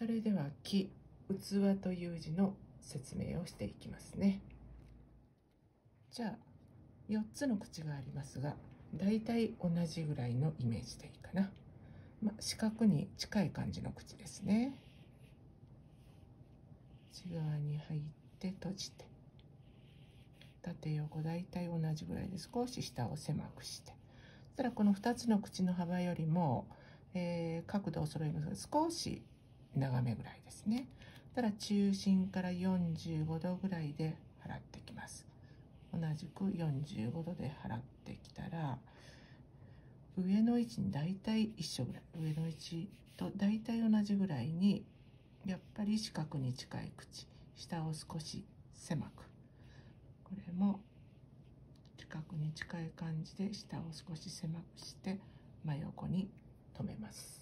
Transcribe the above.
それでは器という字の説明をしていきますね。じゃあ4つの口がありますが、だいたい同じぐらいのイメージでいいかな。四角に近い感じの口ですね。内側に入って閉じて、縦横だいたい同じぐらいで少し下を狭くして、そしたらこの2つの口の幅よりも、角度を揃えますが少し長めぐらいですね。ただ中心から45度ぐらいで払ってきます。同じく45度で払ってきたら、上の位置にだいたい一緒ぐらい、上の位置とだいたい同じぐらいに、やっぱり四角に近い口、下を少し狭く、これも四角に近い感じで下を少し狭くして真横に留めます。